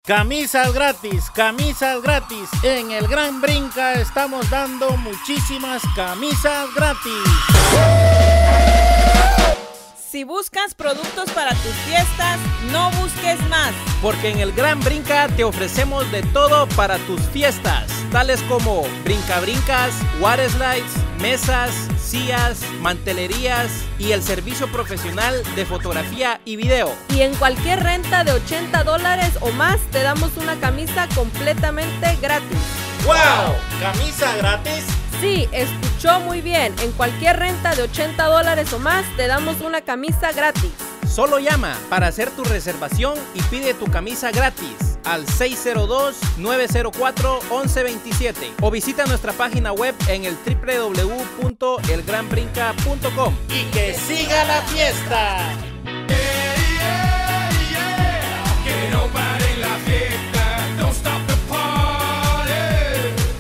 Camisas gratis. En el Gran Brinca estamos dando muchísimas camisas gratis. Si buscas productos para tus fiestas, no busques más. Porque en el Gran Brinca te ofrecemos de todo para tus fiestas, tales como brincabrincas, water slides, mesas, sillas, mantelerías y el servicio profesional de fotografía y video. Y en cualquier renta de $80 o más te damos una camisa completamente gratis. ¡Wow! ¿Camisa gratis? Sí, escuchó muy bien. En cualquier renta de $80 o más te damos una camisa gratis. Solo llama para hacer tu reservación y pide tu camisa gratis al 602-904-1127 o visita nuestra página web en el www.elgranbrinca.com. ¡Y que siga la fiesta!